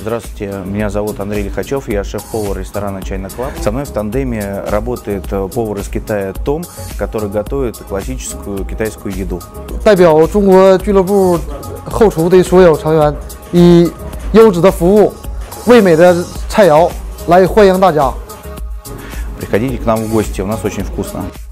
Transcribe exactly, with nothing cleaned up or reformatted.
Здравствуйте, меня зовут Андрей Лихачев, я шеф-повар ресторана China Club. Со мной в тандеме работает повар из Китая Том, который готовит классическую китайскую еду. 代表中国俱乐部后厨的所有成员，以优质的服务、味美的菜肴来欢迎大家。 Приходите к нам в гости, у нас очень вкусно.